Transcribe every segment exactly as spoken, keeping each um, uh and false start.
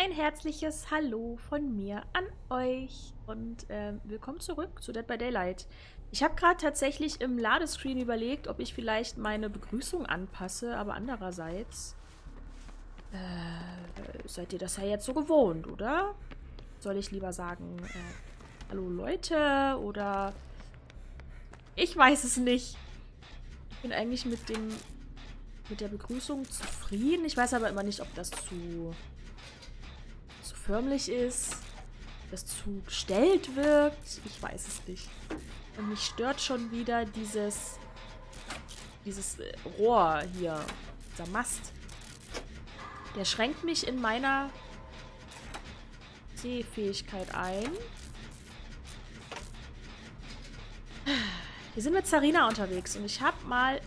Ein herzliches Hallo von mir an euch und äh, willkommen zurück zu Dead by Daylight. Ich habe gerade tatsächlich im Ladescreen überlegt, ob ich vielleicht meine Begrüßung anpasse, aber andererseits äh, seid ihr das ja jetzt so gewohnt, oder? Soll ich lieber sagen, äh, hallo Leute oder ich weiß es nicht. Ich bin eigentlich mit dem mit der Begrüßung zufrieden. Ich weiß aber immer nicht, ob das zu zu förmlich ist, das zu gestellt wirkt. Ich weiß es nicht. Und mich stört schon wieder dieses dieses Rohr hier, dieser Mast. Der schränkt mich in meiner Sehfähigkeit ein. Wir sind mit Zarina unterwegs und ich habe mal...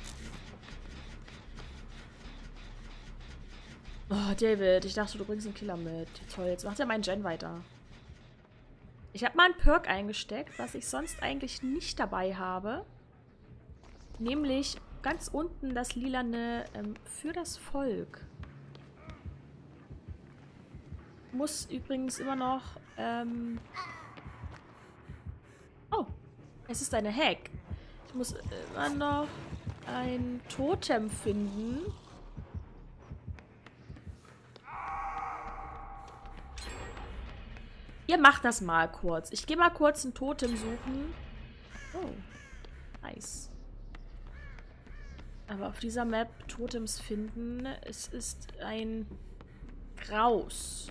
Oh, David, ich dachte, du bringst einen Killer mit. Toll, jetzt macht ja mein Gen weiter. Ich habe mal einen Perk eingesteckt, was ich sonst eigentlich nicht dabei habe. Nämlich ganz unten das lilane ähm, für das Volk. Muss übrigens immer noch... Ähm oh, es ist eine Hack. Ich muss immer noch ein Totem finden. Ihr macht das mal kurz. Ich gehe mal kurz ein Totem suchen. Oh, nice. Aber auf dieser Map Totems finden, es ist ein Graus.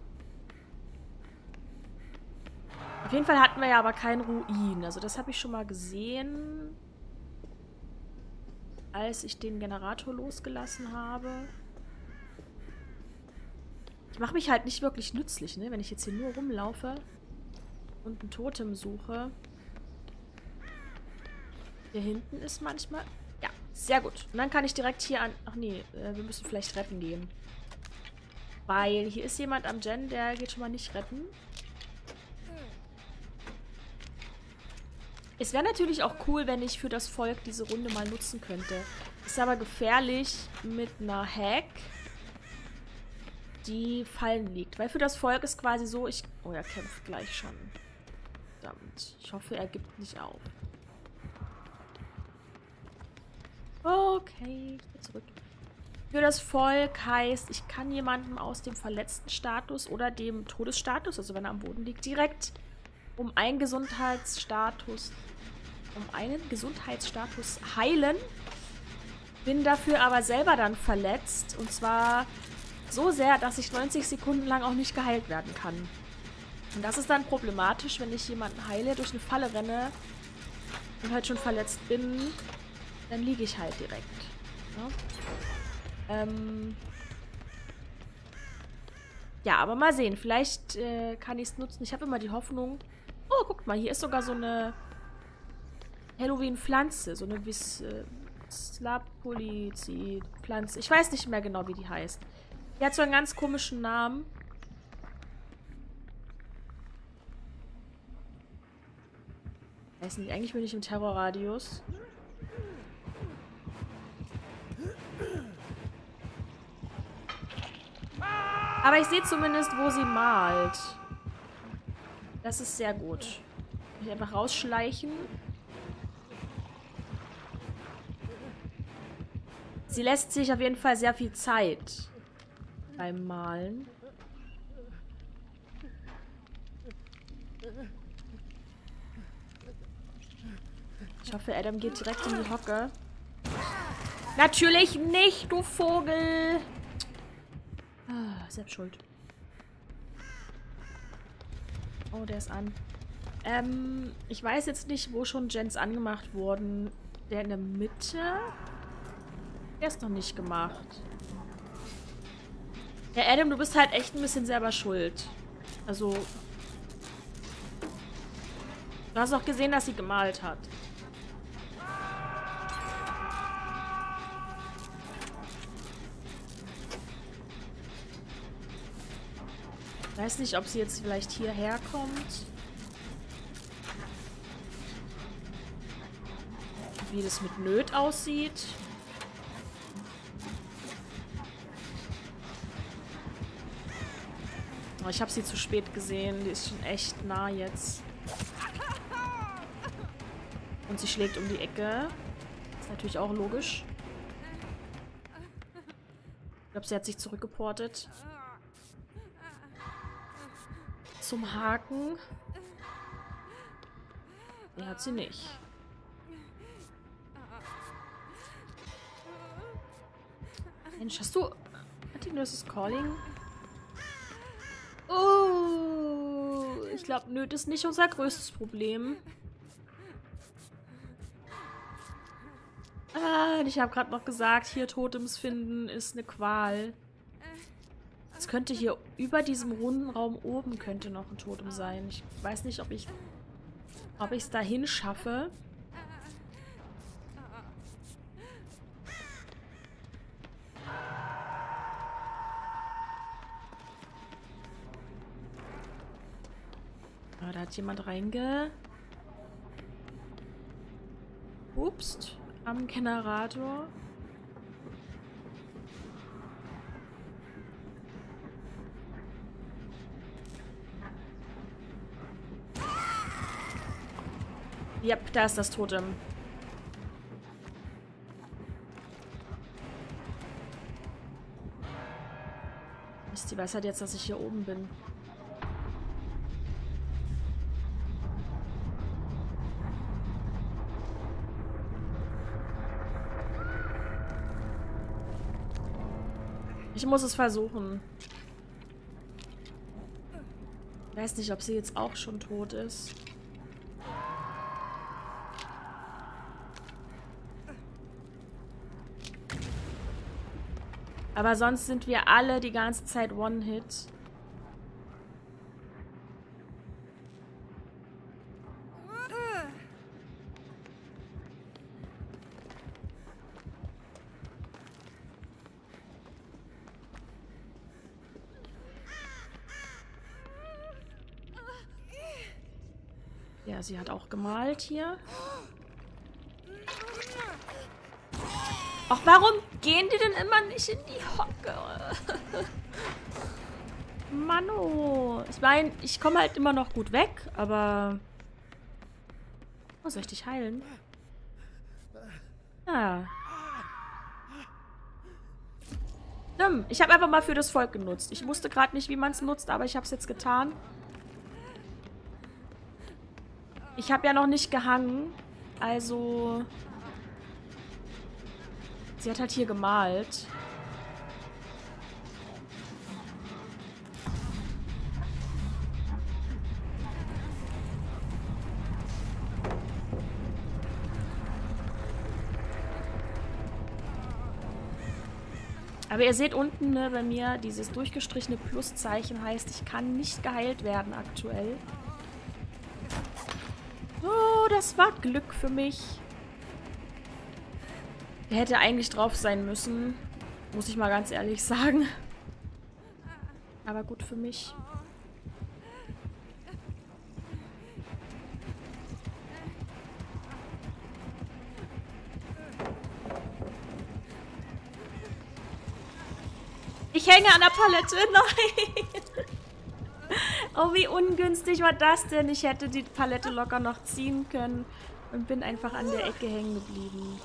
Auf jeden Fall hatten wir ja aber keinen Ruin. Also das habe ich schon mal gesehen, als ich den Generator losgelassen habe. Ich mache mich halt nicht wirklich nützlich, ne? Wenn ich jetzt hier nur rumlaufe und ein Totem suche. Hier hinten ist manchmal... Ja, sehr gut. Und dann kann ich direkt hier an... Ach nee, äh, wir müssen vielleicht retten gehen. Weil hier ist jemand am Gen, der geht schon mal nicht retten. Es wäre natürlich auch cool, wenn ich für das Volk diese Runde mal nutzen könnte. Ist aber gefährlich mit einer Hack, die fallen liegt. Weil für das Volk ist quasi so, ich... Oh, er kämpft gleich schon. Verdammt. Ich hoffe, er gibt nicht auf. Okay, ich gehe zurück. Für das Volk heißt, ich kann jemandem aus dem verletzten Status oder dem Todesstatus, also wenn er am Boden liegt, direkt um einen Gesundheitsstatus, um einen Gesundheitsstatus heilen. Bin dafür aber selber dann verletzt. Und zwar... so sehr, dass ich neunzig Sekunden lang auch nicht geheilt werden kann. Und das ist dann problematisch, wenn ich jemanden heile, durch eine Falle renne und halt schon verletzt bin, dann liege ich halt direkt. Ja, ähm ja, aber mal sehen. Vielleicht äh, kann ich es nutzen. Ich habe immer die Hoffnung... Oh, guckt mal, hier ist sogar so eine Halloween-Pflanze. So eine Vis äh, Slapolizi-Pflanze. Ich weiß nicht mehr genau, wie die heißt. Die hat so einen ganz komischen Namen. Weiß nicht, eigentlich bin ich im Terrorradius. Aber ich sehe zumindest, wo sie malt. Das ist sehr gut. Ich einfach rausschleichen. Sie lässt sich auf jeden Fall sehr viel Zeit beim Malen. Ich hoffe, Adam geht direkt in die Hocke. Natürlich nicht, du Vogel! Ah, selbst schuld. Oh, der ist an. Ähm, ich weiß jetzt nicht, wo schon Gens angemacht wurden. Der in der Mitte? Der ist noch nicht gemacht. Ja, Adam, du bist halt echt ein bisschen selber schuld. Also... Du hast auch gesehen, dass sie gemalt hat. Ich weiß nicht, ob sie jetzt vielleicht hierher kommt. Wie das mit Nöt aussieht. Oh, ich habe sie zu spät gesehen. Die ist schon echt nah jetzt. Und sie schlägt um die Ecke. Ist natürlich auch logisch. Ich glaube, sie hat sich zurückgeportet. Zum Haken. Nee, hat sie nicht. Mensch, hast du... Hat die Nurses Calling? Oh, ich glaube, Nöt ist nicht unser größtes Problem. Ah, ich habe gerade noch gesagt, hier Totems finden ist eine Qual. Es könnte hier über diesem runden Raum oben könnte noch ein Totem sein. Ich weiß nicht, ob ich ob ich es dahin schaffe. Ah, da hat jemand reinge... Upst. Am Generator. Ja, da ist das Totem. Mist, die weiß halt jetzt, dass ich hier oben bin. Ich muss es versuchen. Ich weiß nicht, ob sie jetzt auch schon tot ist. Aber sonst sind wir alle die ganze Zeit One-Hit. Ja, sie hat auch gemalt hier. Ach, warum gehen die denn immer nicht in die Hocke? Mano. Ich meine, ich komme halt immer noch gut weg, aber... Oh, soll ich dich heilen? Ah. Dumm. Ich habe einfach mal für das Volk genutzt. Ich wusste gerade nicht, wie man es nutzt, aber ich habe es jetzt getan. Ich habe ja noch nicht gehangen, also... Sie hat halt hier gemalt. Aber ihr seht unten, ne, bei mir, dieses durchgestrichene Pluszeichen heißt, ich kann nicht geheilt werden aktuell. Oh, das war Glück für mich. Der hätte eigentlich drauf sein müssen. Muss ich mal ganz ehrlich sagen. Aber gut für mich. Ich hänge an der Palette. Nein. Oh, wie ungünstig war das denn? Ich hätte die Palette locker noch ziehen können und bin einfach an der Ecke hängen geblieben.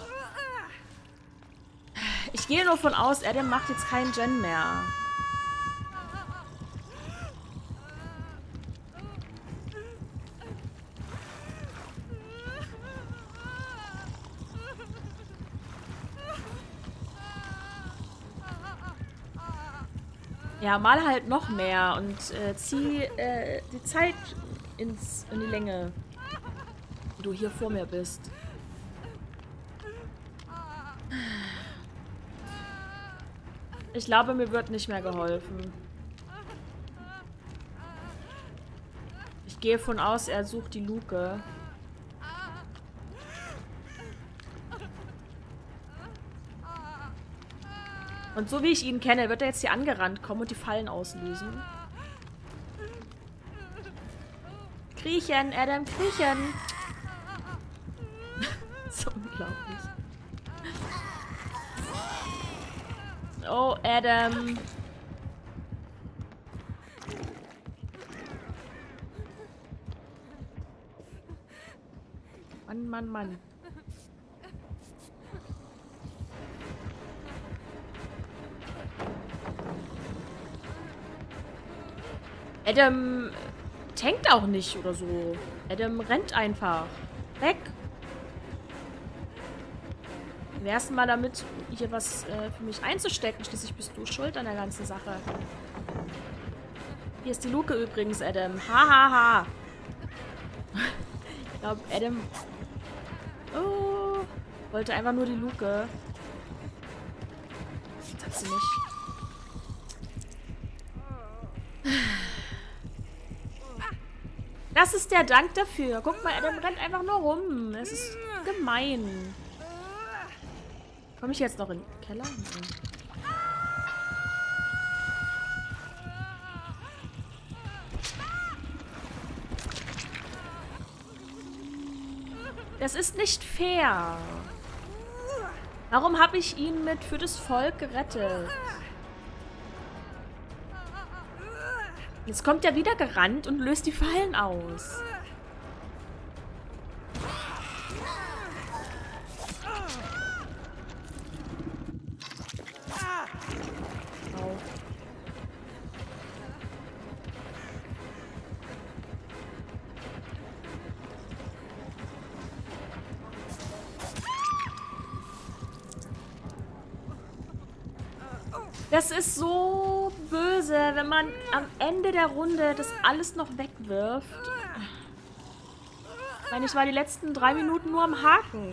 Ich gehe nur von aus, Adam macht jetzt keinen Gen mehr. Ja, mal halt noch mehr und äh, zieh äh, die Zeit ins, in die Länge, wie du hier vor mir bist. Ich glaube, mir wird nicht mehr geholfen. Ich gehe von aus, er sucht die Luke. Und so wie ich ihn kenne, wird er jetzt hier angerannt kommen und die Fallen auslösen. Kriechen, Adam, kriechen! So unglaublich. Oh, Adam. Mann, Mann, Mann. Adam tankt auch nicht oder so. Adam rennt einfach. Weg. Im ersten Mal damit, hier was äh, für mich einzustecken. Schließlich bist du schuld an der ganzen Sache. Hier ist die Luke übrigens, Adam. Ha, ha, ha. Ich glaube, Adam... Oh, wollte einfach nur die Luke. Das hat sie nicht. Das ist der Dank dafür. Guck mal, Adam rennt einfach nur rum. Es ist gemein. Komme ich jetzt noch in den Keller? Nein. Das ist nicht fair. Warum habe ich ihn mit für das Volk gerettet? Jetzt kommt er wieder gerannt und löst die Fallen aus. Au. Das ist so böse, wenn man am Ende der Runde das alles noch wegwirft. Ich meine, ich war die letzten drei Minuten nur am Haken.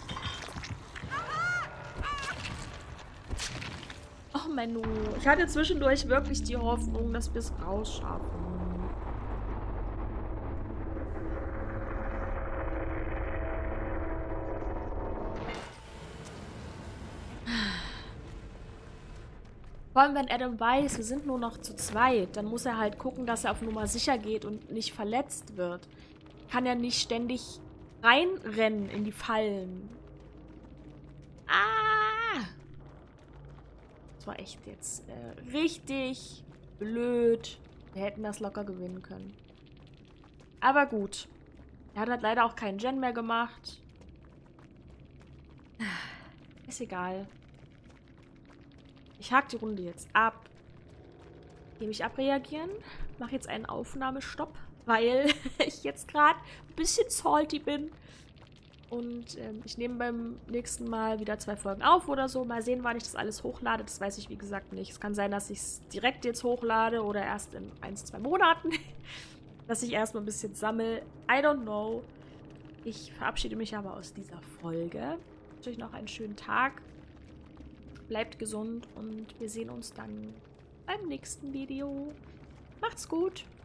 Oh Menno. Ich hatte zwischendurch wirklich die Hoffnung, dass wir es rausschaffen. Vor allem, wenn Adam weiß, wir sind nur noch zu zweit, dann muss er halt gucken, dass er auf Nummer sicher geht und nicht verletzt wird. Kann er nicht ständig reinrennen in die Fallen. Ah! Das war echt jetzt äh, richtig blöd. Wir hätten das locker gewinnen können. Aber gut. Er hat halt leider auch keinen Gen mehr gemacht. Ist egal. Ich hake die Runde jetzt ab. Gehe mich abreagieren. Mache jetzt einen Aufnahmestopp, weil ich jetzt gerade ein bisschen salty bin. Und ähm, ich nehme beim nächsten Mal wieder zwei Folgen auf oder so. Mal sehen, wann ich das alles hochlade. Das weiß ich, wie gesagt, nicht. Es kann sein, dass ich es direkt jetzt hochlade oder erst in ein, zwei Monaten. Dass ich erstmal ein bisschen sammle. I don't know. Ich verabschiede mich aber aus dieser Folge. Ich wünsche euch noch einen schönen Tag. Bleibt gesund und wir sehen uns dann beim nächsten Video. Macht's gut!